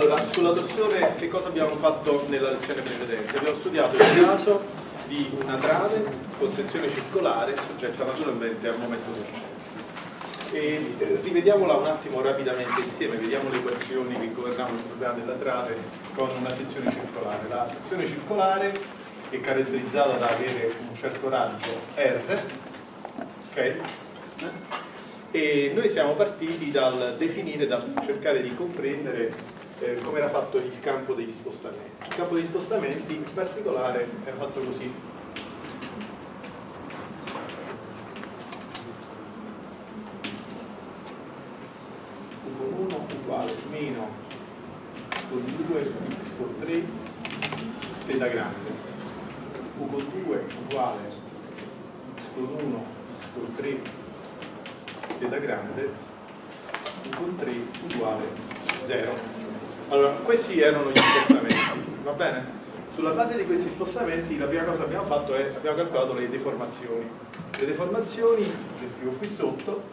Allora, sulla torsione che cosa abbiamo fatto nella lezione precedente? Abbiamo studiato il caso di una trave con sezione circolare soggetta naturalmente al momento del e rivediamola un attimo rapidamente insieme, vediamo le equazioni che governavano il problema della trave con una sezione circolare. La sezione circolare è caratterizzata da avere un certo raggio R, ok? E noi siamo partiti dal definire, dal cercare di comprendere come era fatto il campo degli spostamenti. Il campo degli spostamenti in particolare era fatto così. Uguale meno con 2 x con 3 θ grande, u con 2 uguale x con 1 x con 3 θ grande, u con 3 uguale 0. Allora, questi erano gli spostamenti, va bene? Sulla base di questi spostamenti la prima cosa che abbiamo fatto è abbiamo calcolato le deformazioni. Le deformazioni, le scrivo qui sotto.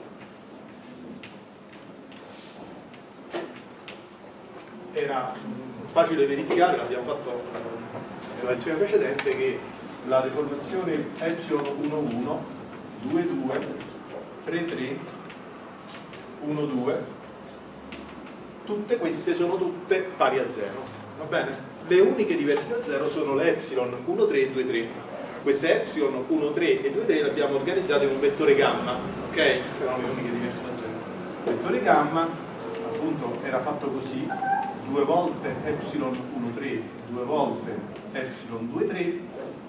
Era facile verificare, l'abbiamo fatto nella lezione precedente, che la deformazione ε11, 22, 33, 12, tutte queste sono tutte pari a 0, va bene? Le uniche diverse da 0 sono le epsilon 1, 3 e 2, 3. Queste epsilon 1, 3 e 2, 3 le abbiamo organizzate in un vettore gamma, ok? Erano le uniche diverse da 0. Il vettore gamma, appunto, era fatto così: 2 volte epsilon 1, 3, 2 volte epsilon 2, 3,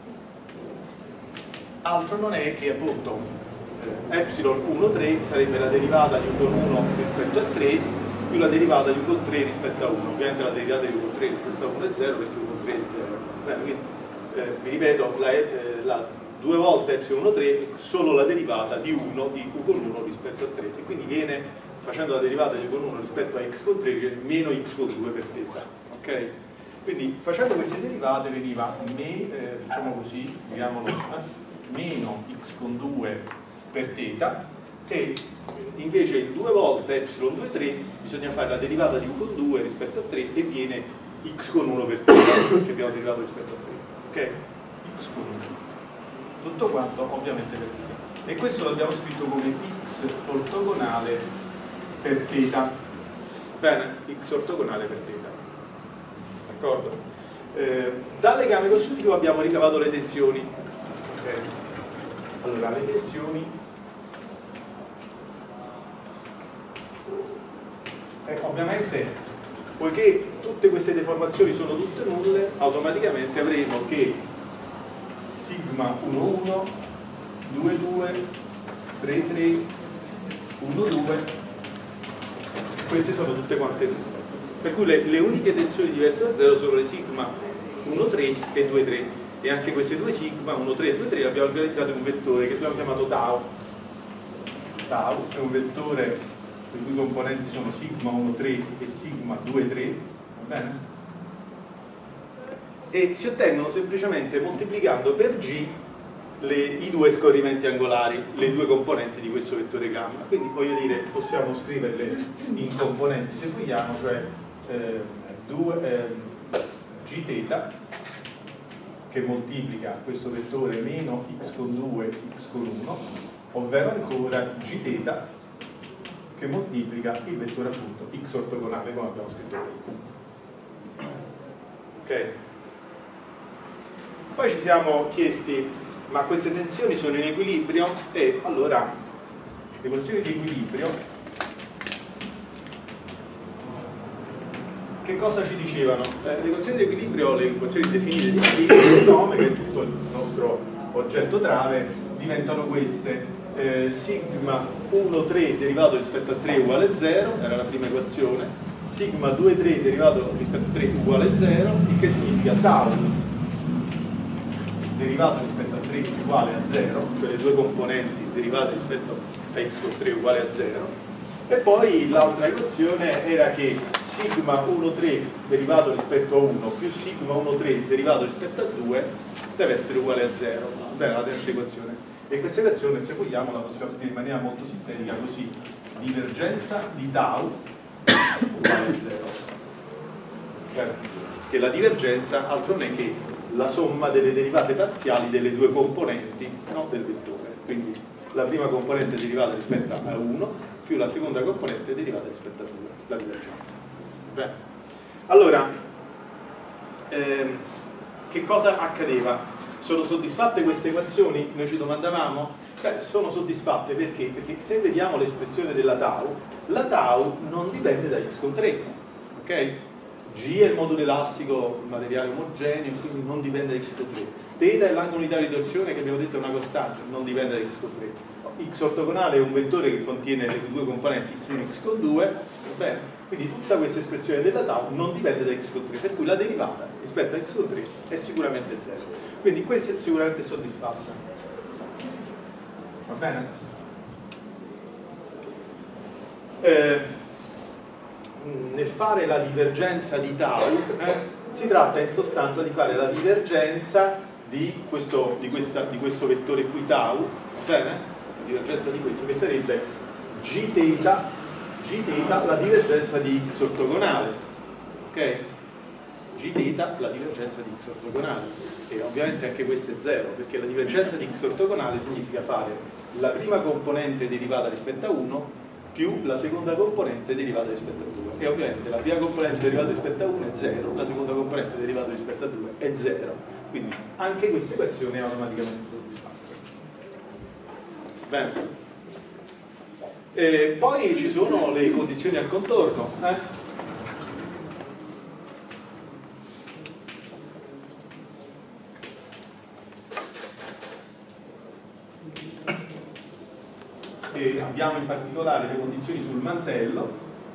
altro non è che appunto epsilon 1, 3 sarebbe la derivata di u con 1 rispetto a 3 più la derivata di u con 3 rispetto a 1. Ovviamente la derivata di u con 3 rispetto a 1 è 0 perché u con 3 è 0. Bene, quindi, vi ripeto, la 2 volte epsilon 1, 3 è solo la derivata di 1 di u con 1 rispetto a 3 e quindi viene, facendo la derivata di u con 1 rispetto a x con 3, viene meno x con 2 per θ, ok? Quindi facendo queste derivate veniva, facciamo così, scriviamolo, meno x con 2 per θ, e invece il 2 volte epsilon 2, 3 bisogna fare la derivata di u con 2 rispetto a 3 e viene x con 1 per θ, perché abbiamo derivato rispetto a 3, ok? X con 1. Tutto quanto ovviamente per θ. E questo l'abbiamo scritto come x ortogonale per θ. Bene? X ortogonale per θ. D'accordo? Dal legame costitutivo abbiamo ricavato le tensioni. Okay. Allora, le tensioni ovviamente, poiché tutte queste deformazioni sono tutte nulle, automaticamente avremo che sigma 1, 1, 2, 2, 3, 3, 1, 2, queste sono tutte quante nulle. Per cui le uniche tensioni diverse da 0 sono le sigma 1, 3 e 2, 3. E anche queste due sigma 1, 3 e 2, 3 abbiamo organizzato in un vettore che abbiamo chiamato tau. Tau è un vettore le cui componenti sono sigma 1, 3 e sigma 2, 3, va bene? E si ottengono semplicemente moltiplicando per g i due scorrimenti angolari, le due componenti di questo vettore gamma. Quindi voglio dire, possiamo scriverle in componenti se vogliamo, cioè gθ che moltiplica questo vettore meno x con 2, x con 1, ovvero ancora gθ che moltiplica il vettore appunto x ortogonale come abbiamo scritto prima. Ok? Poi ci siamo chiesti, ma queste tensioni sono in equilibrio? E allora le equazioni di equilibrio che cosa ci dicevano? Le equazioni di equilibrio, le equazioni definite di equilibrio, il nome, che è tutto il nostro oggetto trave, diventano queste. Sigma 1, 3 derivato rispetto a 3 uguale 0, era la prima equazione, sigma 2, 3 derivato rispetto a 3 uguale 0, il che significa tau derivato rispetto a 3 uguale a 0, cioè le due componenti derivate rispetto a x con 3 uguale a 0, e poi l'altra equazione era che sigma 1, 3 derivato rispetto a 1 più sigma 1, 3 derivato rispetto a 2 deve essere uguale a 0. Bene, la terza equazione. E questa equazione, se vogliamo, la possiamo scrivere in maniera molto sintetica così: divergenza di tau uguale a 0. che la divergenza altro non è che la somma delle derivate parziali delle due componenti, no, del vettore. Quindi la prima componente derivata rispetto a 1 più la seconda componente derivata rispetto a 2, la divergenza. Bene. Allora, che cosa accadeva? Sono soddisfatte queste equazioni? Noi ci domandavamo? Sono soddisfatte perché? Perché se vediamo l'espressione della tau, la tau non dipende da x con 3, ok? G è il modulo elastico materiale omogeneo, quindi non dipende da x con 3. Θ è l'angolo unitario di torsione, che abbiamo detto è una costante, non dipende da x con 3. X ortogonale è un vettore che contiene le due componenti x1 e x con 2, va bene? Quindi tutta questa espressione della tau non dipende da x con 3, per cui la derivata rispetto a x con 3 è sicuramente 0. Quindi questa è sicuramente soddisfatta. Va bene? Nel fare la divergenza di tau si tratta in sostanza di fare la divergenza di questo vettore qui tau, va bene? La divergenza di questo che sarebbe gθ, la divergenza di x ortogonale, ok? Gθ la divergenza di x ortogonale, e ovviamente anche questo è 0, perché la divergenza di x ortogonale significa fare la prima componente derivata rispetto a 1 più la seconda componente derivata rispetto a 2, e ovviamente la prima componente derivata rispetto a 1 è 0, la seconda componente derivata rispetto a 2 è 0, quindi anche questa equazione è automaticamente soddisfatta. Bene. Poi ci sono le condizioni al contorno. E abbiamo in particolare le condizioni sul mantello.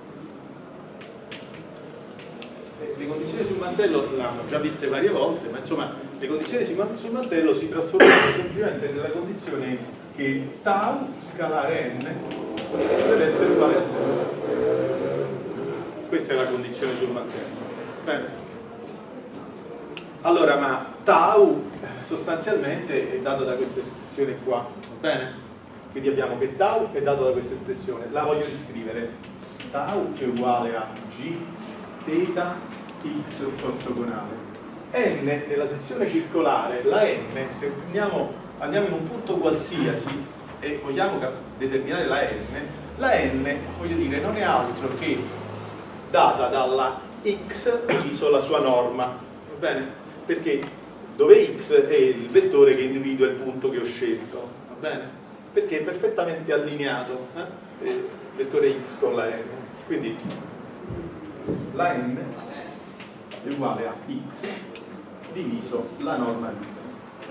Le condizioni sul mantello l'hanno già viste varie volte, ma insomma le condizioni sul mantello si trasformano semplicemente nella condizione che tau scalare n deve essere uguale a 0. Questa è la condizione sul mantello. Bene. Allora, ma tau sostanzialmente è dato da questa espressione qua, va bene? Quindi abbiamo che tau è dato da questa espressione, la voglio riscrivere. Tau è uguale a g θ x ortogonale. N nella sezione circolare, la n, se andiamo in un punto qualsiasi e vogliamo determinare la n, voglio dire, non è altro che data dalla x diviso la sua norma, va bene? Perché dove x è il vettore che individua il punto che ho scelto, va bene? Perché è perfettamente allineato il vettore x con la n, quindi la n è uguale a x diviso la norma di x.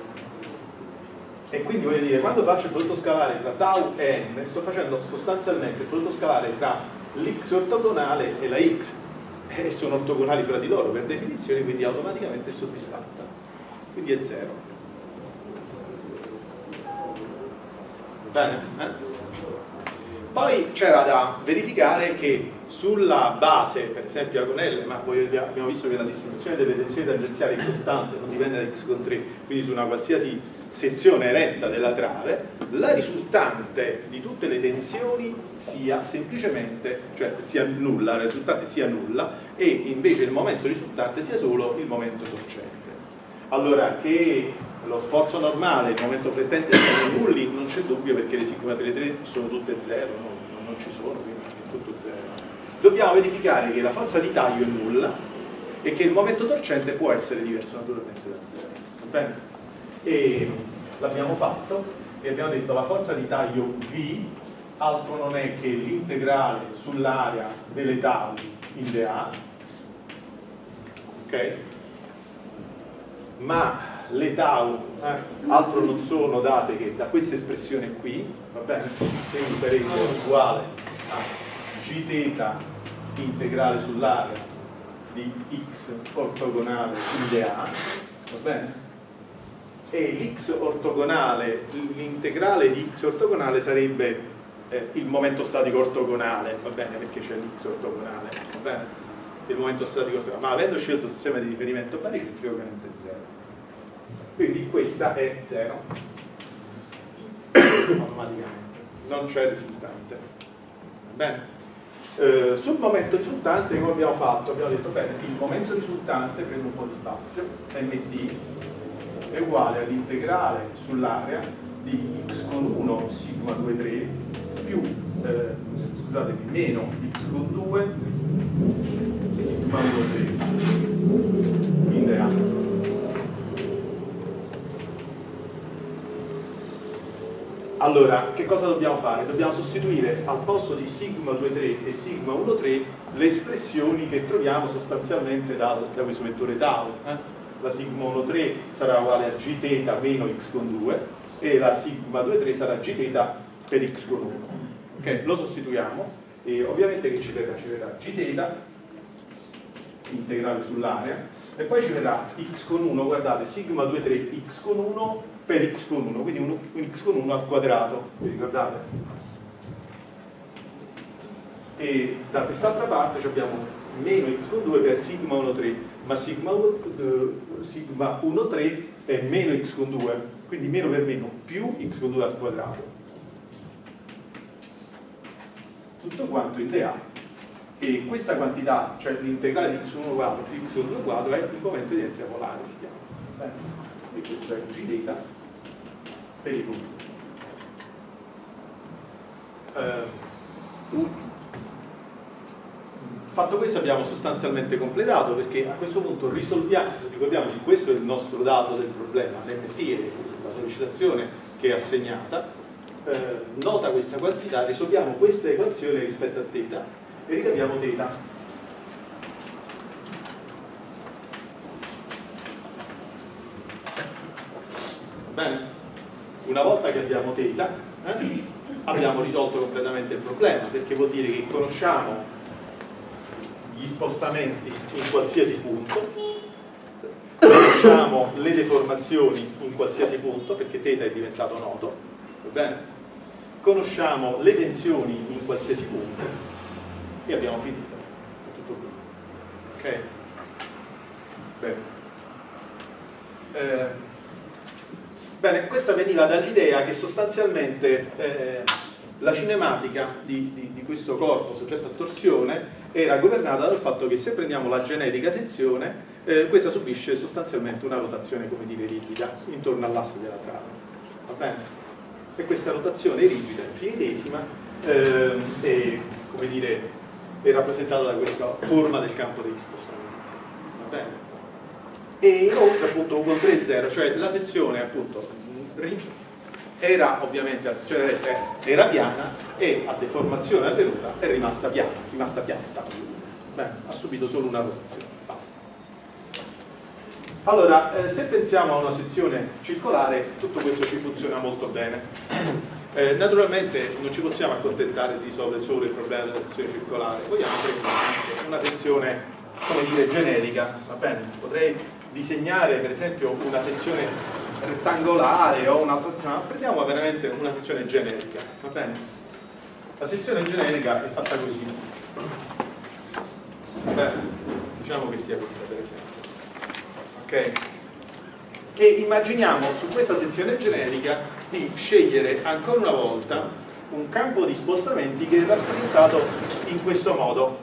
E quindi voglio dire, quando faccio il prodotto scalare tra tau e n, sto facendo sostanzialmente il prodotto scalare tra l'x ortogonale e la x, e sono ortogonali fra di loro per definizione, quindi automaticamente è soddisfatta, quindi è 0. Bene? Poi c'era da verificare che sulla base, per esempio con L, ma poi abbiamo visto che la distribuzione delle tensioni tangenziali è costante, non dipende da x con 3, quindi su una qualsiasi sezione retta della trave, la risultante di tutte le tensioni sia semplicemente, cioè sia nulla, la risultante sia nulla, e invece il momento risultante sia solo il momento torcente. Allora, che lo sforzo normale e il momento flettente siano nulli non c'è dubbio, perché le sigma delle 3 sono tutte 0, non ci sono, quindi è tutto 0. Dobbiamo verificare che la forza di taglio è nulla e che il momento torcente può essere diverso naturalmente da 0. Va bene? E l'abbiamo fatto e abbiamo detto la forza di taglio V altro non è che l'integrale sull'area delle tau in dA, ok? Ma le tau altro non sono date che da questa espressione qui, va bene? Quindi sarebbe uguale a gθ integrale sull'area di x ortogonale in dA, va bene? E l'x ortogonale, l'integrale di x ortogonale sarebbe il momento statico ortogonale, va bene? Perché c'è l'x ortogonale, va bene? Il momento statico ortogonale, ma avendo scelto il sistema di riferimento baricentrico ovviamente è 0. Quindi questa è 0 automaticamente, non c'è risultante, va bene? Sul momento risultante come abbiamo fatto? Abbiamo detto bene, il momento risultante prende un po' di spazio, mt è uguale all'integrale sull'area di x con 1 sigma 2 3 più, scusatemi, meno x con 2 sigma 1 3 in dea. Allora, che cosa dobbiamo fare? Dobbiamo sostituire al posto di sigma 2,3 e sigma 1,3 le espressioni che troviamo sostanzialmente da questo vettore tau. La sigma 1,3 sarà uguale a gθ meno x con 2 e la sigma 2,3 sarà gθ per x con 1. Ok? Lo sostituiamo e ovviamente che ci verrà? Ci verrà gθ integrale sull'area e poi ci verrà x con 1, guardate, sigma 2,3 x con 1 per x con 1, quindi un x con 1 al quadrato, vi ricordate? E da quest'altra parte abbiamo meno x con 2 per sigma 1,3, ma sigma 1,3 è meno x con 2, quindi meno per meno più x con 2 al quadrato. Tutto quanto in dA. E questa quantità, cioè l'integrale di x con 1 quadro più x con 2 quadro, è il momento di inerzia polare, si chiama. E questo è gθ per i punti. Fatto questo abbiamo sostanzialmente completato, perché a questo punto risolviamo, ricordiamo che questo è il nostro dato del problema, l'mt è la sollecitazione che è assegnata, nota questa quantità, risolviamo questa equazione rispetto a θ e ricaviamo θ. Bene? Una volta che abbiamo θ, abbiamo risolto completamente il problema, perché vuol dire che conosciamo gli spostamenti in qualsiasi punto, conosciamo le deformazioni in qualsiasi punto, perché θ è diventato noto, va bene? Conosciamo le tensioni in qualsiasi punto e abbiamo finito. È tutto qui. Ok? Bene. Bene, questa veniva dall'idea che sostanzialmente la cinematica di questo corpo soggetto a torsione era governata dal fatto che se prendiamo la generica sezione, questa subisce sostanzialmente una rotazione, come dire, rigida intorno all'asse della trave. Va bene? E questa rotazione rigida, infinitesima, è, come dire, è rappresentata da questa forma del campo degli spostamenti. Va bene? E inoltre appunto U con 3 0, cioè la sezione appunto era ovviamente la sezione retta era piana e a deformazione avvenuta è rimasta piatta. Bene, ha subito solo una rotazione, basta. Allora, se pensiamo a una sezione circolare, tutto questo ci funziona molto bene. Naturalmente non ci possiamo accontentare di risolvere solo il problema della sezione circolare, vogliamo prendere anche una sezione, come dire, generica, va bene? Potrei disegnare per esempio una sezione rettangolare o un'altra sezione, ma prendiamo veramente una sezione generica, va bene? La sezione generica è fatta così. Beh, diciamo che sia questa per esempio. Ok? E immaginiamo su questa sezione generica di scegliere ancora una volta un campo di spostamenti che è rappresentato in questo modo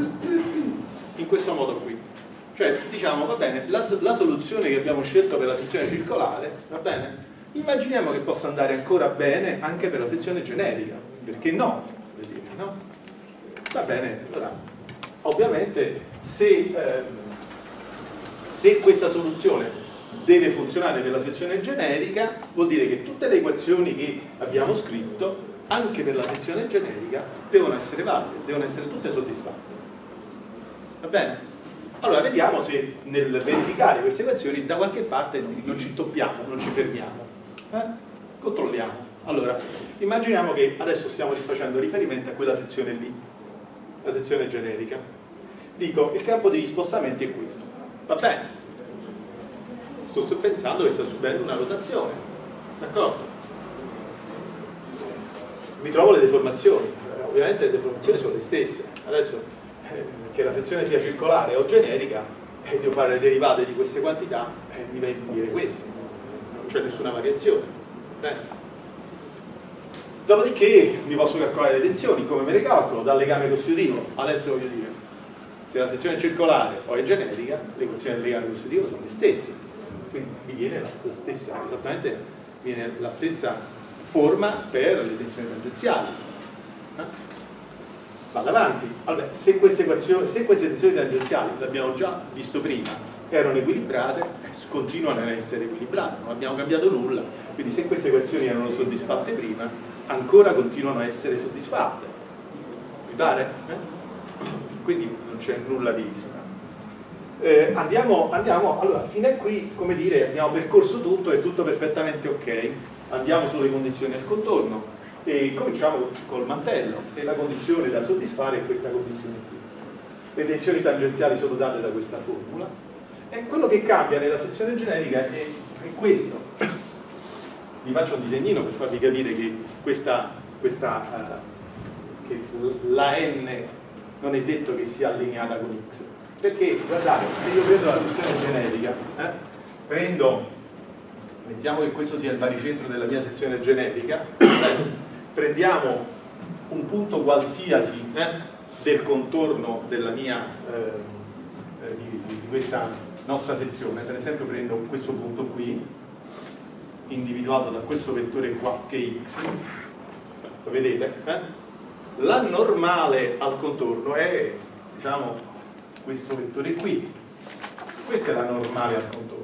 qui. Cioè, diciamo, va bene, la soluzione che abbiamo scelto per la sezione circolare, va bene? Immaginiamo che possa andare ancora bene anche per la sezione generica, perché no? No? Va bene, allora, ovviamente se questa soluzione deve funzionare per la sezione generica, vuol dire che tutte le equazioni che abbiamo scritto, anche per la sezione generica, devono essere valide, devono essere tutte soddisfatte. Va bene? Allora vediamo se nel verificare queste equazioni da qualche parte non ci toppiamo, non ci fermiamo. Controlliamo. Allora, immaginiamo che adesso stiamo facendo riferimento a quella sezione lì, la sezione generica. Dico, il campo degli spostamenti è questo. Va bene? Sto pensando che sta subendo una rotazione. D'accordo? Mi trovo le deformazioni. Ovviamente le deformazioni sono le stesse. Adesso che la sezione sia circolare o generica e devo fare le derivate di queste quantità mi viene a dire questo, non c'è nessuna variazione. Bene. Dopodiché mi posso calcolare le tensioni, come me le calcolo? Dal legame costitutivo. Adesso voglio dire, se la sezione è circolare o è generica, le equazioni del legame costitutivo sono le stesse. Quindi mi viene la stessa, esattamente viene la stessa forma per le tensioni tangenziali. Vado avanti. Allora, se queste tensioni tangenziali, l'abbiamo già visto prima, erano equilibrate, continuano a essere equilibrate, non abbiamo cambiato nulla. Quindi se queste equazioni erano soddisfatte prima, ancora continuano a essere soddisfatte. Mi pare? Quindi non c'è nulla di strano. Allora, fino a qui, come dire, abbiamo percorso tutto, è tutto perfettamente ok. Andiamo sulle condizioni al contorno e cominciamo col mantello, e la condizione da soddisfare è questa condizione qui. Le tensioni tangenziali sono date da questa formula, e quello che cambia nella sezione generica è questo. Vi faccio un disegnino per farvi capire che che la n non è detto che sia allineata con x, perché guardate, se io prendo la sezione generica, mettiamo che questo sia il baricentro della mia sezione generica, prendiamo un punto qualsiasi del contorno della mia di questa nostra sezione, per esempio prendo questo punto qui, individuato da questo vettore qua che è x, lo vedete? La normale al contorno è, diciamo, questo vettore qui. Questa è la normale al contorno,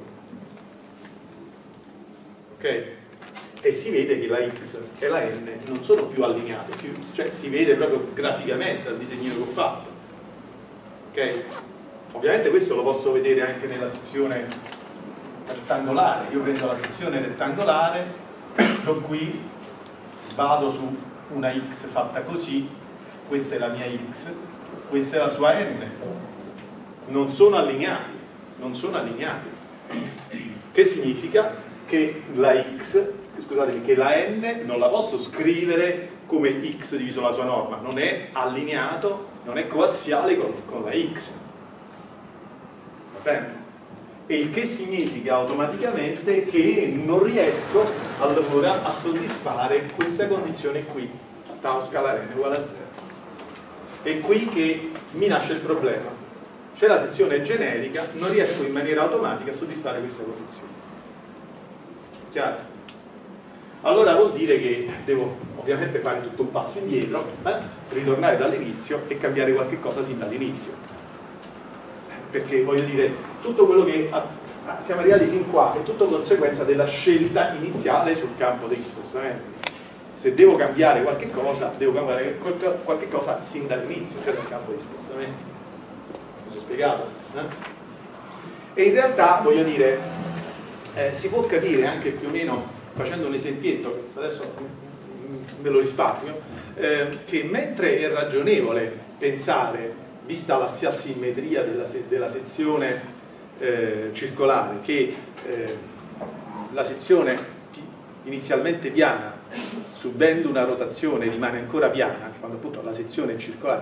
ok? E si vede che la x e la n non sono più allineate, cioè si vede proprio graficamente dal disegnino che ho fatto, ok? Ovviamente questo lo posso vedere anche nella sezione rettangolare. Io prendo la sezione rettangolare, sto qui, vado su una x fatta così, questa è la mia x, questa è la sua n, non sono allineati, che significa che la x, scusatemi, che la n non la posso scrivere come x diviso la sua norma, non è allineato, non è coassiale con la x, va bene? E il che significa automaticamente che non riesco allora a soddisfare questa condizione qui, tau scalare n uguale a 0. È qui che mi nasce il problema. C'è la sezione generica, non riesco in maniera automatica a soddisfare questa condizione. Chiaro? Allora vuol dire che devo ovviamente fare tutto un passo indietro, ritornare dall'inizio e cambiare qualche cosa sin dall'inizio. Perché voglio dire, tutto quello che siamo arrivati fin qua è tutto conseguenza della scelta iniziale sul campo degli spostamenti. Se devo cambiare qualche cosa, devo cambiare qualche cosa sin dall'inizio, cioè dal campo degli spostamenti. Mi sono spiegato? E in realtà, voglio dire, si può capire anche più o meno facendo un esempietto, adesso me lo risparmio, che mentre è ragionevole pensare, vista la simmetria della sezione circolare, che la sezione inizialmente piana, subendo una rotazione, rimane ancora piana, quando appunto la sezione è circolare,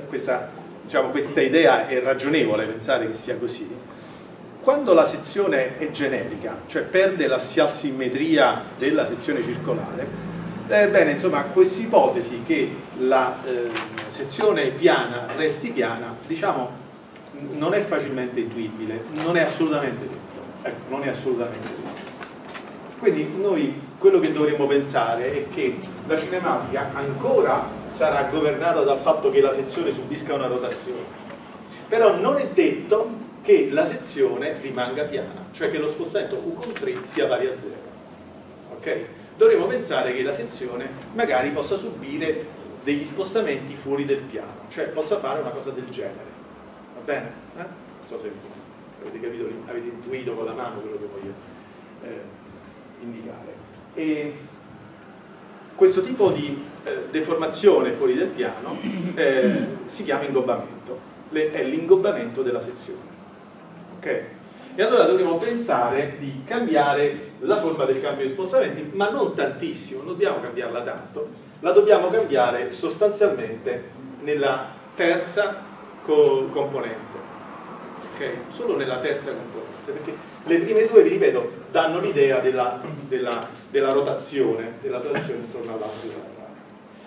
questa idea è ragionevole pensare che sia così. Quando la sezione è generica, cioè perde la simmetria della sezione circolare, bene, insomma, questa ipotesi che la sezione piana resti piana, diciamo, non è facilmente intuibile, non è assolutamente detto. Ecco, non è assolutamente detto. Quindi noi quello che dovremmo pensare è che la cinematica ancora sarà governata dal fatto che la sezione subisca una rotazione, però non è detto che la sezione rimanga piana, cioè che lo spostamento U con 3 sia pari a 0. Ok? Dovremmo pensare che la sezione magari possa subire degli spostamenti fuori del piano, cioè possa fare una cosa del genere. Va bene? Non so se avete capito, avete intuito con la mano quello che voglio indicare. E questo tipo di deformazione fuori del piano si chiama ingobbamento, è l'ingobbamento della sezione. Ok? E allora dovremo pensare di cambiare la forma del cambio di spostamenti, ma non tantissimo, non dobbiamo cambiarla tanto, la dobbiamo cambiare sostanzialmente nella terza componente, ok? Solo nella terza componente, perché le prime due, vi ripeto, danno l'idea della rotazione intorno all'asse della trama.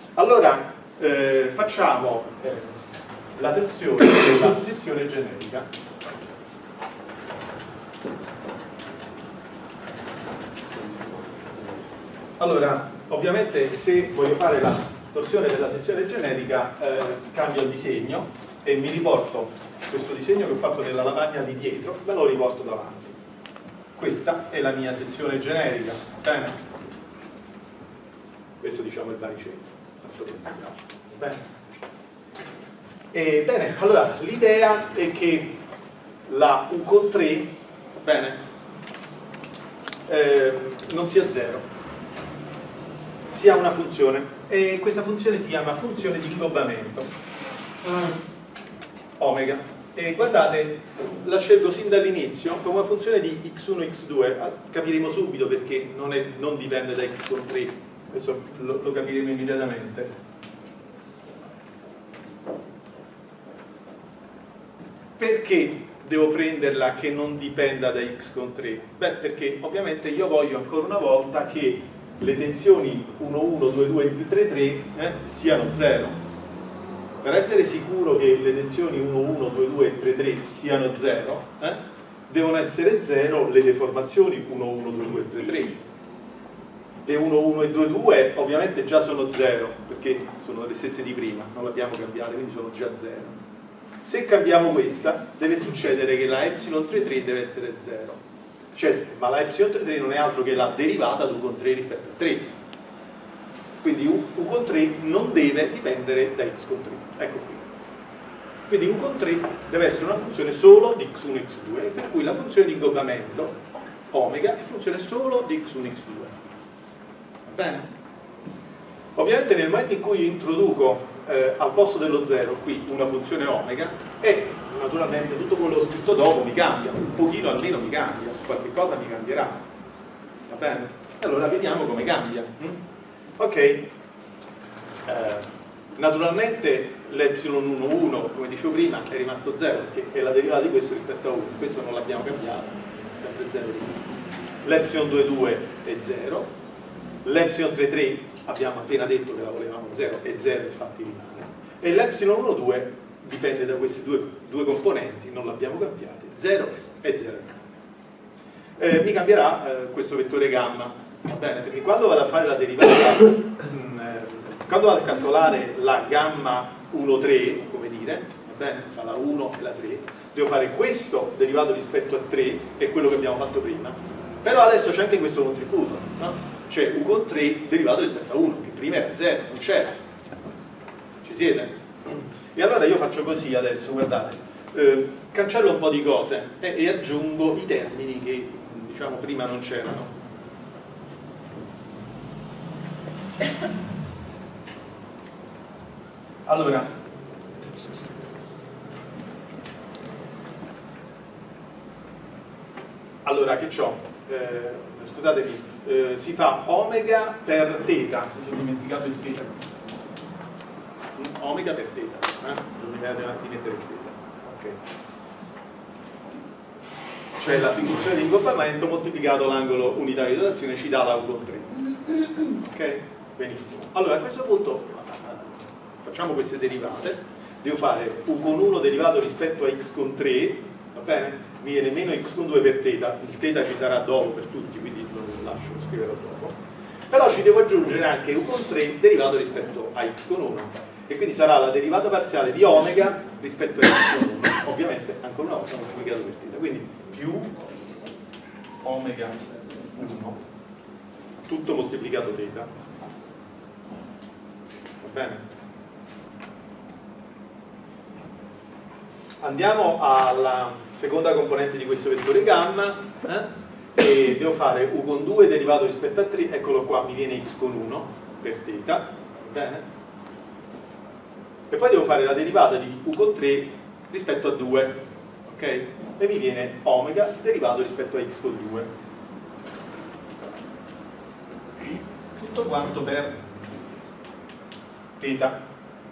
Allora facciamo la torsione della sezione generica. Allora, ovviamente se voglio fare la torsione della sezione generica cambio il disegno e mi riporto questo disegno che ho fatto nella lavagna di dietro, me lo riporto davanti. Questa è la mia sezione generica, bene? Questo diciamo è il baricentro. Bene. Bene, allora l'idea è che la U con 3, bene, non sia 0, sia una funzione, e questa funzione si chiama funzione di ingobbamento, omega, e guardate, la scelgo sin dall'inizio come una funzione di x1, x2, capiremo subito perché non dipende da x con 3, questo lo capiremo immediatamente. Perché devo prenderla che non dipenda da x con 3? Beh, perché ovviamente io voglio ancora una volta che le tensioni 1, 1, 2, 2, 3, 3 siano 0. Per essere sicuro che le tensioni 1, 1, 2, 2, 3, 3 siano 0, devono essere 0 le deformazioni 1, 1, 2, 2, 3, 3. Le 1, 1 e 2, 2 ovviamente già sono 0, perché sono le stesse di prima, non le abbiamo cambiate, quindi sono già 0. Se cambiamo questa, deve succedere che la ε33 deve essere 0. Cioè, ma la ε33 non è altro che la derivata di U con 3 rispetto a 3. Quindi U con 3 non deve dipendere da x con 3. Ecco qui. Quindi U con 3 deve essere una funzione solo di x1 e x2, per cui la funzione di ingobbamento, omega, è funzione solo di x1 e x2. Va bene? Ovviamente nel momento in cui io introduco al posto dello 0 qui una funzione omega, e naturalmente tutto quello che ho scritto dopo mi cambia, un pochino almeno mi cambia, qualche cosa mi cambierà, va bene? Allora vediamo come cambia. Ok, naturalmente l'ε11, come dicevo prima, è rimasto 0 perché è la derivata di questo rispetto a 1, questo non l'abbiamo cambiato, è sempre 0. L'ε22 è 0, l'ε33 abbiamo appena detto che la volevamo 0, è 0 infatti rimane, e l'ε12 dipende da questi due componenti, non l'abbiamo cambiati, 0 e 0. Mi cambierà questo vettore gamma, va bene? Perché quando vado a fare la derivata, quando vado a calcolare la gamma 1,3, come dire, va bene? Tra la 1 e la 3, devo fare questo derivato rispetto a 3 e quello che abbiamo fatto prima, però adesso c'è anche questo contributo, no? Cioè U con 3 derivato rispetto a 1, che prima era 0, non c'era. Ci siete? E allora io faccio così adesso, guardate, cancello un po' di cose e aggiungo i termini che diciamo prima non c'erano. Allora che c'ho? Scusatemi, si fa omega per teta, mi sono dimenticato il teta, omega per teta, non mi viene di mettere il teta, ok. Cioè la funzione di ingobbamento moltiplicato l'angolo unitario di rotazione ci dà la U con 3, ok? Benissimo. Allora a questo punto facciamo queste derivate, devo fare U con 1 derivato rispetto a x con 3, va bene? Mi viene meno x con 2 per teta, il teta ci sarà dopo per tutti, quindi lo lascio, lo scriverò dopo, però ci devo aggiungere anche U con 3 derivato rispetto a x con 1, e quindi sarà la derivata parziale di omega rispetto a x con 1, ovviamente ancora una volta moltiplicato per teta, quindi più omega 1 tutto moltiplicato teta, va bene? Andiamo alla seconda componente di questo vettore gamma, e devo fare U con 2 derivato rispetto a 3, eccolo qua, mi viene x con 1 per teta, va bene? E poi devo fare la derivata di U con 3 rispetto a 2, ok? E mi viene omega derivato rispetto a x con 2. Tutto quanto per teta,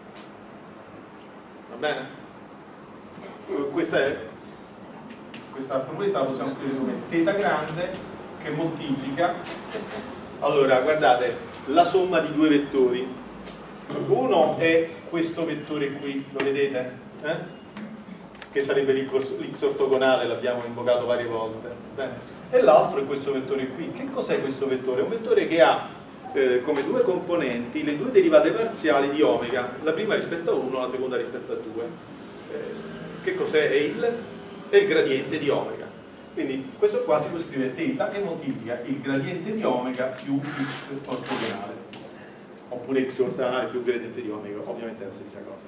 va bene? Questa formuletta la possiamo scrivere come teta grande che moltiplica, allora guardate, la somma di due vettori Uno è questo vettore qui, lo vedete? Che sarebbe l'x ortogonale, l'abbiamo invocato varie volte. Bene. E l'altro è questo vettore qui. Che cos'è questo vettore? È un vettore che ha come due componenti le due derivate parziali di omega, la prima rispetto a 1, la seconda rispetto a 2. Che cos'è? È il gradiente di omega. Quindi questo qua si può scrivere θ che moltiplica il gradiente di omega più x ortogonale, oppure x ortogonale più gradiente di omega, ovviamente è la stessa cosa.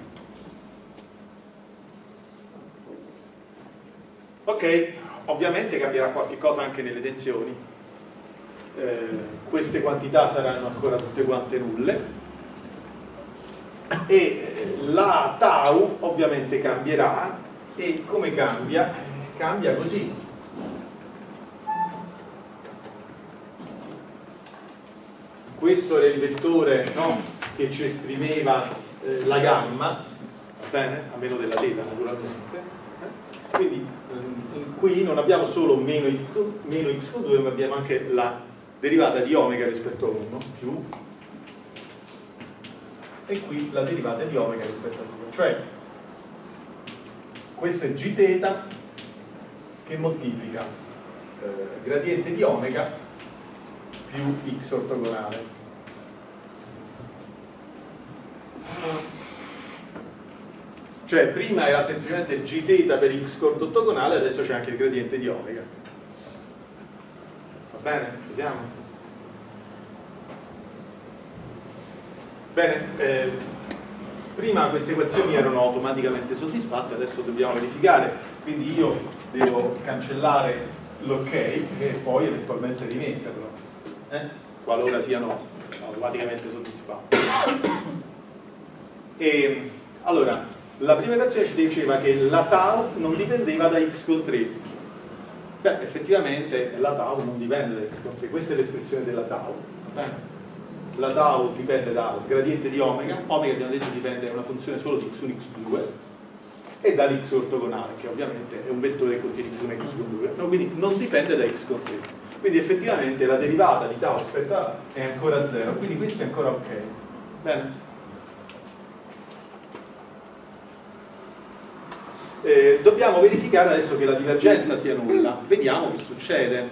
Ok, ovviamente cambierà qualche cosa anche nelle tensioni. Queste quantità saranno ancora tutte quante nulle e la tau ovviamente cambierà. E come cambia? Cambia così. Questo era il vettore, no, che ci esprimeva la gamma, va bene? A meno della θ naturalmente. Quindi qui non abbiamo solo meno x con 2, ma abbiamo anche la derivata di omega rispetto a 1 più, e qui la derivata di omega rispetto a 2. Cioè, questo è gθ che moltiplica gradiente di omega più x ortogonale. Cioè prima era semplicemente gθ per x ortogonale, adesso c'è anche il gradiente di omega. Va bene? Ci siamo? Bene, prima queste equazioni erano automaticamente soddisfatte, adesso dobbiamo verificare, quindi io devo cancellare l'ok e poi eventualmente rimetterlo. Qualora siano automaticamente soddisfatti. E allora, la prima equazione ci diceva che la tau non dipendeva da x con 3. Beh, effettivamente la tau non dipende da x con 3, questa è l'espressione della tau. La tau dipende dal gradiente di omega, omega abbiamo detto dipende da una funzione solo di x1, x2, e dall'x ortogonale, che ovviamente è un vettore che contiene x1 e x2, no, quindi non dipende da x con 3. Quindi effettivamente la derivata di tau rispetto a è ancora 0, quindi questo è ancora ok. Bene? Dobbiamo verificare adesso che la divergenza sia nulla. Vediamo che succede.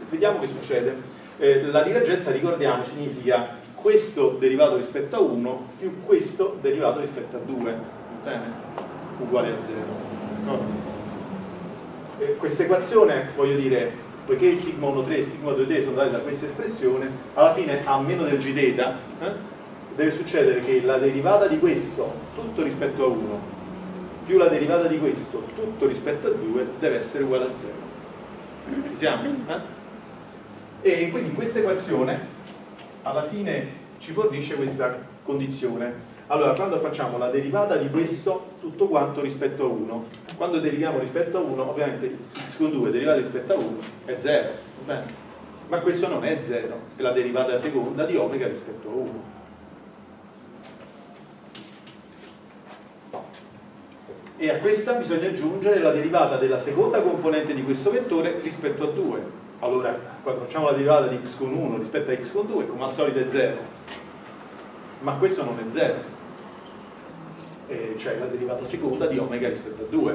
La divergenza, ricordiamo, significa questo derivato rispetto a 1 più questo derivato rispetto a 2. Bene? Uguale a 0. Questa equazione, voglio dire, poiché il sigma 1,3 e il sigma 2,3 sono dati da questa espressione, alla fine a meno del gθ deve succedere che la derivata di questo tutto rispetto a 1 più la derivata di questo tutto rispetto a 2 deve essere uguale a 0. Ci siamo? E quindi questa equazione alla fine ci fornisce questa condizione. Allora, quando facciamo la derivata di questo tutto quanto rispetto a 1, quando deriviamo rispetto a 1, ovviamente x con 2 derivato rispetto a 1 è 0, va bene? Ma questo non è 0, è la derivata seconda di omega rispetto a 1. E a questa bisogna aggiungere la derivata della seconda componente di questo vettore rispetto a 2. Allora, quando facciamo la derivata di x con 1 rispetto a x con 2, come al solito è 0. Ma questo non è 0. Cioè la derivata seconda di omega rispetto a 2.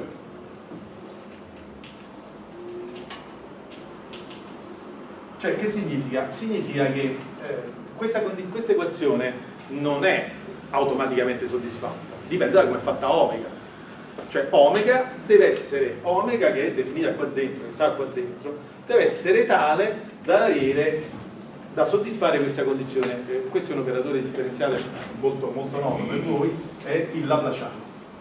Cioè, che significa? Significa che questa equazione non è automaticamente soddisfatta, dipende da come è fatta omega. Cioè omega deve essere, omega che è definita qua dentro, che sta qua dentro, deve essere tale da soddisfare questa condizione. Questo è un operatore differenziale molto, molto noto per voi, è il Laplaciano.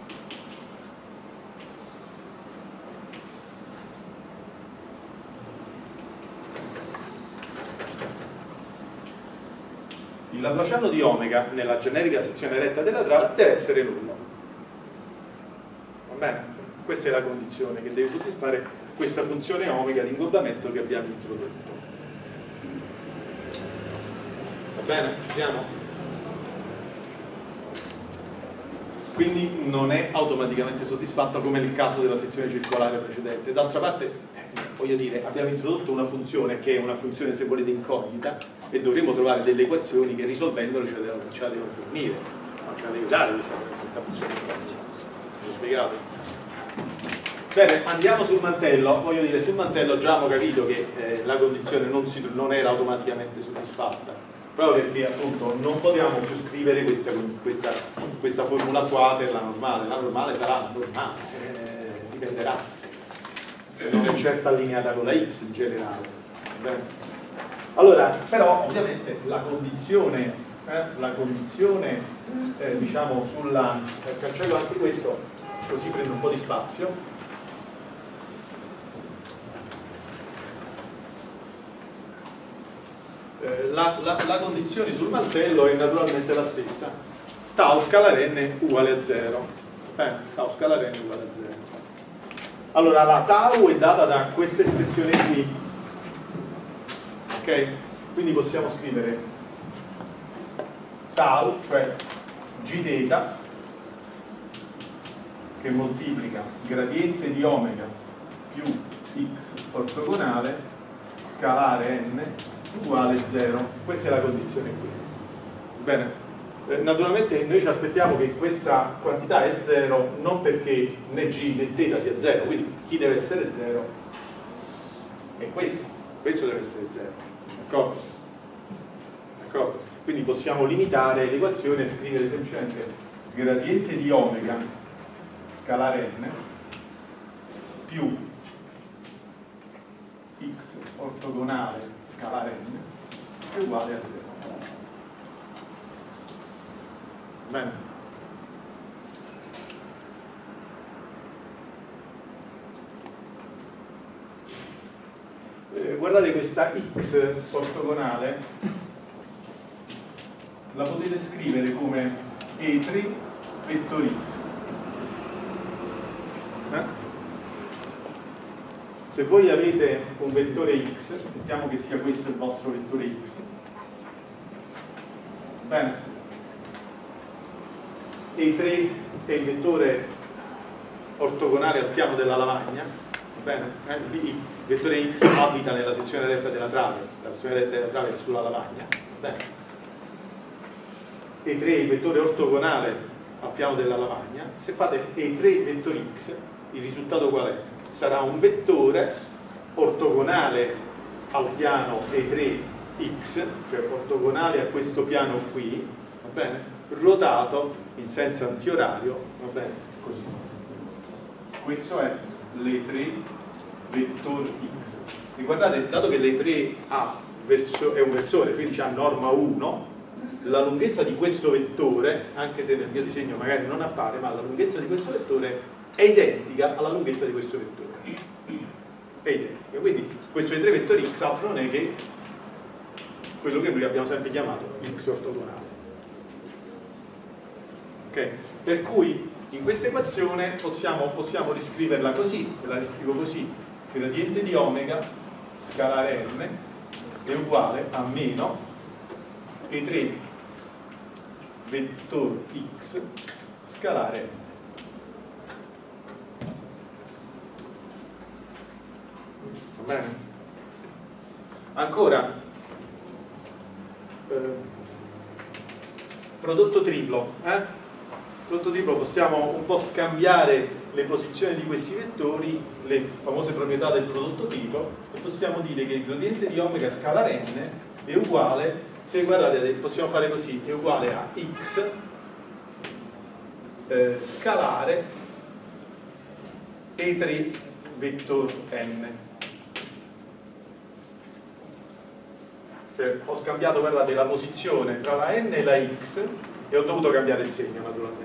Il Laplaciano di omega nella generica sezione retta della trave deve essere nullo. Va bene? Questa è la condizione che deve soddisfare questa funzione omega di ingobbamento che abbiamo introdotto. Va bene? Ci siamo? Quindi non è automaticamente soddisfatto come nel caso della sezione circolare precedente. D'altra parte, voglio dire, abbiamo introdotto una funzione che è una funzione, se volete, incognita, e dovremo trovare delle equazioni che risolvendole ce la devono fornire. ce la devi dare questa funzione di codice. L'ho spiegato. Bene, andiamo sul mantello. Voglio dire, sul mantello già abbiamo capito che la condizione non era automaticamente soddisfatta, proprio perché appunto non potevamo più scrivere questa formula qua per la normale sarà normale, dipenderà, non è certo allineata con la x in generale. Bene. Allora, però ovviamente la condizione diciamo sulla, cancello anche questo così prendo un po' di spazio. La condizione sul mantello è naturalmente la stessa, tau scalare n uguale a 0. Tau scalare n uguale a 0. Allora la tau è data da questa espressione qui, ok? Quindi possiamo scrivere tau, cioè g θ, che moltiplica gradiente di omega più x ortogonale scalare n uguale 0. Questa è la condizione qui. Bene. Naturalmente noi ci aspettiamo che questa quantità è 0 non perché né g né θ sia 0, quindi chi deve essere 0 è questo deve essere 0. D'accordo? D'accordo? Quindi possiamo limitare l'equazione e scrivere semplicemente gradiente di omega scalare n più x ortogonale scalare n è uguale a 0. Bene. Guardate questa x ortogonale la potete scrivere come E3 vettor x. Se voi avete un vettore x, mettiamo che sia questo il vostro vettore x, bene, E3 è il vettore ortogonale al piano della lavagna, bene? Il vettore x abita nella sezione retta della trave, la sezione retta della trave è sulla lavagna, bene? E3 è il vettore ortogonale al piano della lavagna. Se fate E3 vettor x, il risultato qual è? Sarà un vettore ortogonale al piano E3x, cioè ortogonale a questo piano qui, va bene? Rotato in senso antiorario, va bene? Così. Questo è l'E3 vettor x. E guardate, dato che l'E3 è un versore, quindi ha norma 1, la lunghezza di questo vettore, anche se nel mio disegno magari non appare, ma la lunghezza di questo vettore è identica alla lunghezza di questo vettore. È identica. Quindi questo E3 vettor x altro non è che quello che noi abbiamo sempre chiamato x ortogonale. Ok? Per cui in questa equazione possiamo riscriverla così, la riscrivo così: gradiente di omega scalare n è uguale a meno E3 vettor x scalare n. Va bene? Ancora prodotto triplo, prodotto triplo, possiamo un po' scambiare le posizioni di questi vettori, le famose proprietà del prodotto triplo, e possiamo dire che il gradiente di omega scalare n è uguale, se guardate possiamo fare così, è uguale a x scalare E3 vettor n. Cioè, ho scambiato, guardate, la posizione tra la n e la x e ho dovuto cambiare il segno naturalmente.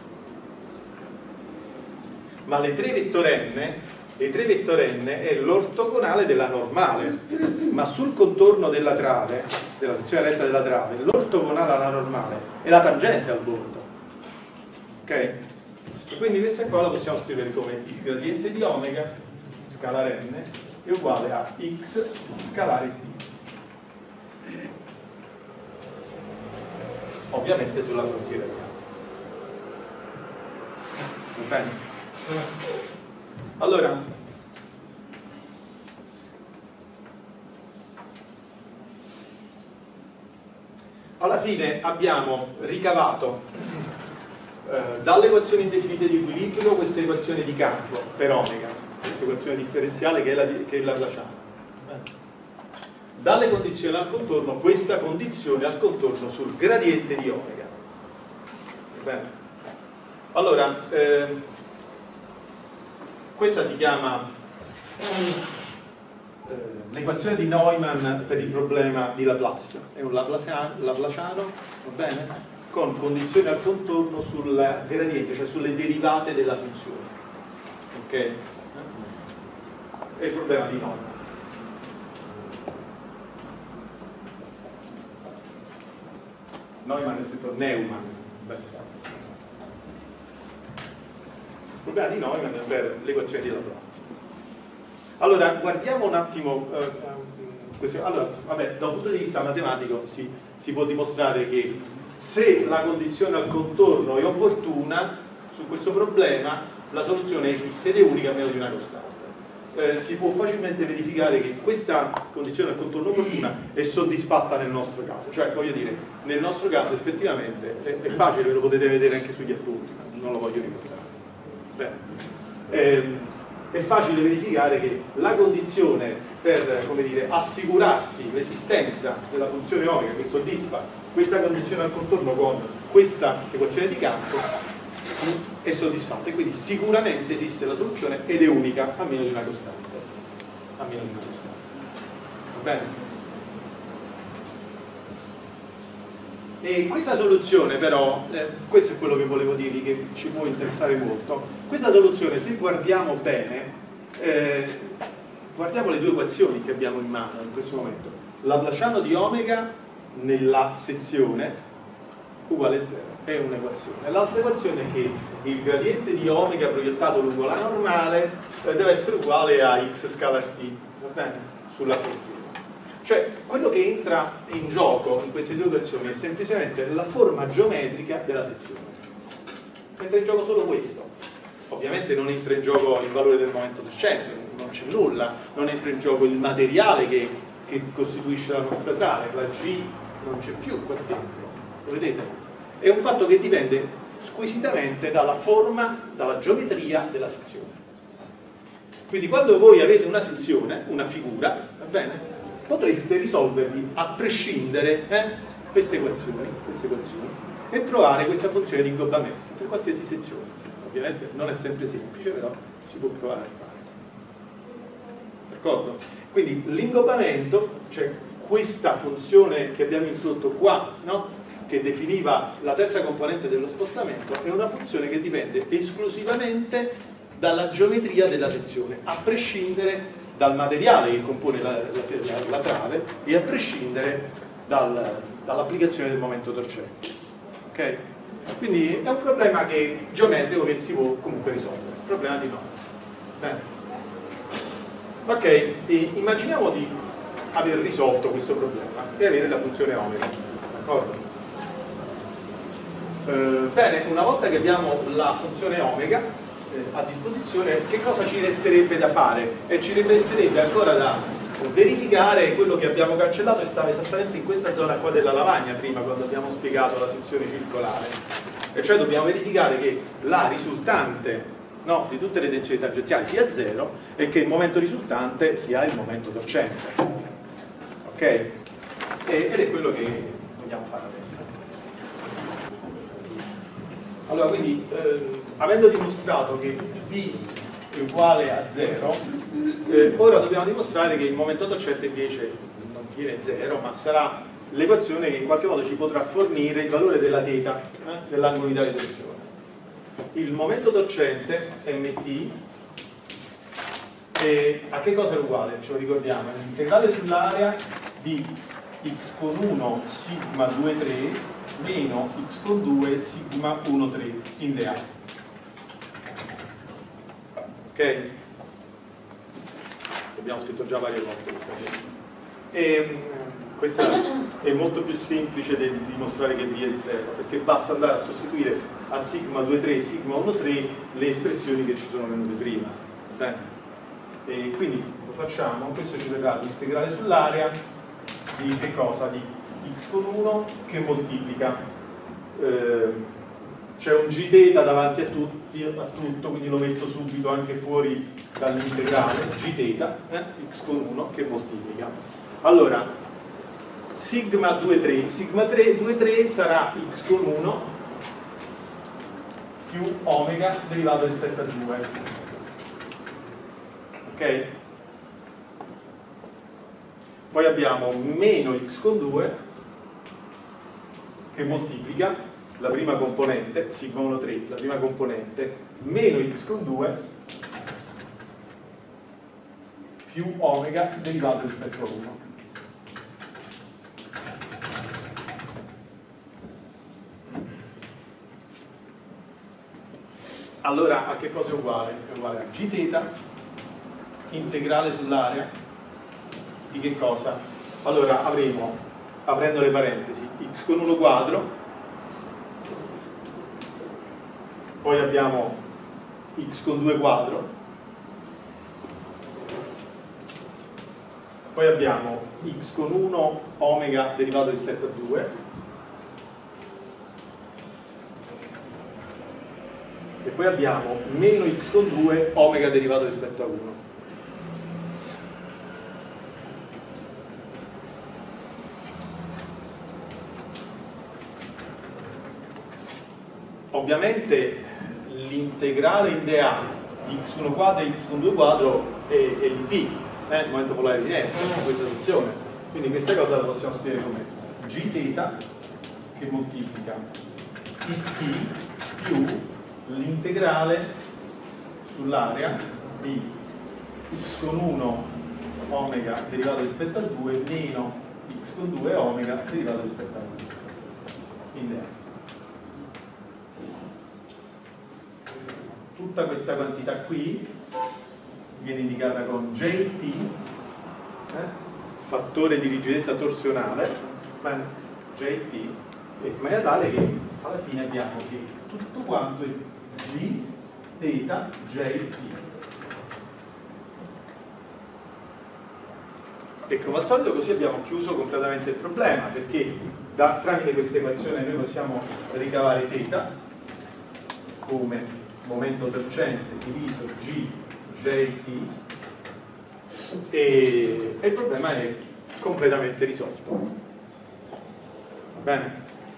Ma l'E3 vettor n è l'ortogonale della normale, ma sul contorno della trave, della sezione retta della trave, l'ortogonale alla normale è la tangente al bordo. Ok? E quindi questa qua la possiamo scrivere come il gradiente di omega scalare n è uguale a x scalare t. Ovviamente sulla frontiera reale. Va bene? Allora, alla fine abbiamo ricavato dalle equazioni indefinite di equilibrio questa equazione di campo per omega, questa equazione differenziale che è la Laplaciana. Dalle condizioni al contorno questa condizione al contorno sul gradiente di omega. Bene. Allora, questa si chiama l'equazione di Neumann per il problema di Laplace. È un laplaciano, va bene? Con condizioni al contorno sul gradiente, cioè sulle derivate della funzione. Ok? È il problema di Neumann. Neumann è scritto Neumann. Beh. Il problema di Neumann è per l'equazione di Laplace. Allora, guardiamo un attimo. Allora, vabbè, da un punto di vista matematico si può dimostrare che se la condizione al contorno è opportuna su questo problema, la soluzione esiste ed è unica a meno di una costante. Si può facilmente verificare che questa condizione al contorno opportuna è soddisfatta nel nostro caso, cioè voglio dire, nel nostro caso effettivamente è facile, ve lo potete vedere anche sugli appunti, non lo voglio ricordare. Bene. È facile verificare che la condizione per, come dire, assicurarsi l'esistenza della funzione omega che soddisfa questa condizione al contorno con questa equazione di campo è soddisfatta e quindi sicuramente esiste la soluzione ed è unica a meno di una costante. A meno di una costante. Va bene? E questa soluzione però, questo è quello che volevo dirvi che ci può interessare molto, questa soluzione se guardiamo bene, guardiamo le due equazioni che abbiamo in mano in questo momento, Laplaciano di omega nella sezione uguale a 0, è un'equazione, l'altra equazione è che il gradiente di omega proiettato lungo la normale deve essere uguale a x scalar t, va bene? Sulla continua. Cioè, quello che entra in gioco in queste due equazioni è semplicemente la forma geometrica della sezione. Entra in gioco solo questo. Ovviamente non entra in gioco il valore del momento torcente, non c'è nulla, non entra in gioco il materiale che costituisce la nostra trave, la G non c'è più qua dentro, lo vedete? È un fatto che dipende squisitamente dalla forma, dalla geometria della sezione. Quindi quando voi avete una sezione, una figura, va bene? Potreste risolvervi a prescindere queste equazioni e trovare questa funzione di ingobbamento per qualsiasi sezione. Ovviamente non è sempre semplice, però si può provare a fare. D'accordo? Quindi l'ingobbamento, cioè questa funzione che abbiamo introdotto qua, no? Che definiva la terza componente dello spostamento, è una funzione che dipende esclusivamente dalla geometria della sezione, a prescindere dal materiale che compone la trave e a prescindere dall'applicazione del momento torcente. Ok? Quindi è un problema geometrico che si può comunque risolvere, il problema di Neumann. Ok, immaginiamo di aver risolto questo problema e avere la funzione omega, d'accordo? Bene, una volta che abbiamo la funzione omega a disposizione, che cosa ci resterebbe da fare? E ci resterebbe ancora da verificare quello che abbiamo cancellato e stava esattamente in questa zona qua della lavagna prima, quando abbiamo spiegato la sezione circolare, e cioè dobbiamo verificare che la risultante, no, di tutte le tensioni tangenziali sia 0 e che il momento risultante sia il momento torcente, ok? Ed è quello che vogliamo fare adesso. Allora, quindi avendo dimostrato che V è uguale a 0, ora dobbiamo dimostrare che il momento torcente invece non viene 0, ma sarà l'equazione che in qualche modo ci potrà fornire il valore della θ, dell'angolo di torsione. Il momento torcente, mt, a che cosa è uguale? Ce lo ricordiamo, è l'integrale sull'area di x con 1 sigma 2 3 meno x con 2 sigma 1 3 in dA. Ok? L'abbiamo scritto già varie volte questa cosa. E questa è molto più semplice di dimostrare che V è 0, perché basta andare a sostituire a sigma 2 3 sigma 1 3 le espressioni che ci sono venute prima. Bene? E quindi lo facciamo, questo ci verrà l'integrale sull'area di che cosa? Di x con 1 che moltiplica c'è un gθ davanti a tutto, quindi lo metto subito anche fuori dall'integrale, gθ, x con 1 che moltiplica. Allora, sigma 2,3, sigma 2,3 sarà x con 1 più omega derivato rispetto a 2. Ok? Poi abbiamo meno x con 2 che moltiplica la prima componente, sigma 1,3, la prima componente, meno x con 2 più omega derivato rispetto a 1. Allora, a che cosa è uguale? È uguale a gθ integrale sull'area di che cosa? Allora avremo, aprendo le parentesi, x con 1 quadro, poi abbiamo x con 2 quadro, poi abbiamo x con 1 omega derivato rispetto a 2, e poi abbiamo meno x con 2 omega derivato rispetto a 1. Ovviamente l'integrale in dA di x1 quadro e x con 2 quadro è l'P, il momento polare di inerzia, in questa sezione. Quindi questa cosa la possiamo scrivere come gθ che moltiplica Pt più l'integrale sull'area di x con 1 omega derivato rispetto a 2 meno x con 2 omega derivato rispetto a 1 in dA. Tutta questa quantità qui viene indicata con JT, fattore di rigidezza torsionale, JT, in maniera tale che alla fine abbiamo che tutto quanto è d θ JT. E come al solito così abbiamo chiuso completamente il problema, perché tramite questa equazione noi possiamo ricavare θ come momento torcente diviso GJT e il problema è completamente risolto. Va bene?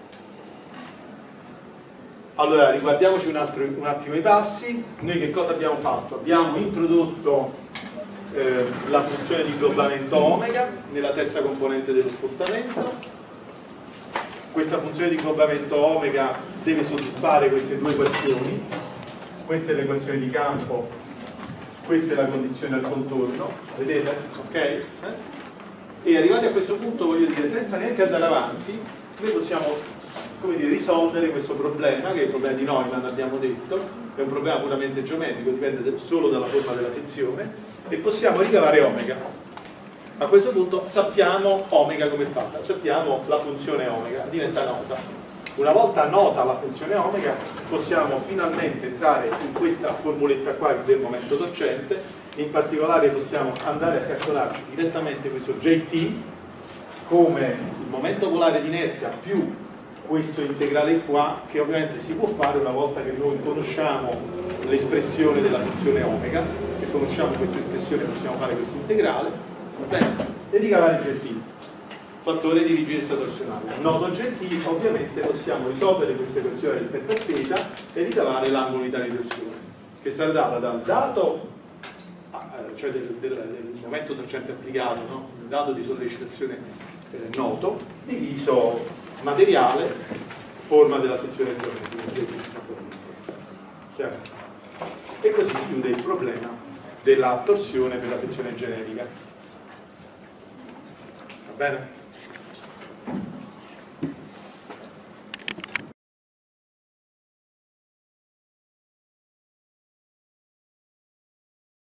Allora riguardiamoci un attimo i passi. Noi che cosa abbiamo fatto? Abbiamo introdotto la funzione di globamento omega nella terza componente dello spostamento. Questa funzione di globamento omega deve soddisfare queste due equazioni. Questa è l'equazione di campo, questa è la condizione al contorno, vedete? Ok? E arrivati a questo punto, voglio dire, senza neanche andare avanti, noi possiamo, come dire, risolvere questo problema, che è il problema di Neumann, abbiamo detto, è un problema puramente geometrico, dipende solo dalla forma della sezione, e possiamo ricavare omega. A questo punto sappiamo omega come è fatta, sappiamo la funzione omega, diventa nota. Una volta nota la funzione omega possiamo finalmente entrare in questa formuletta qua del momento torcente, in particolare possiamo andare a calcolarci direttamente questo JT come il momento polare di inerzia più questo integrale qua, che ovviamente si può fare una volta che noi conosciamo l'espressione della funzione omega. Se conosciamo questa espressione possiamo fare questo integrale, va bene? E ricavare JT, fattore di rigidezza torsionale. Noto GT, ovviamente possiamo risolvere questa equazione rispetto a θ e ricavare l'angolo unità di torsione, che sarà data dal dato, cioè del momento torcente applicato, no? Il dato di sollecitazione noto, diviso materiale, forma della sezione geometrica. Chiaro? E così si chiude il problema della torsione per la sezione generica. Va bene?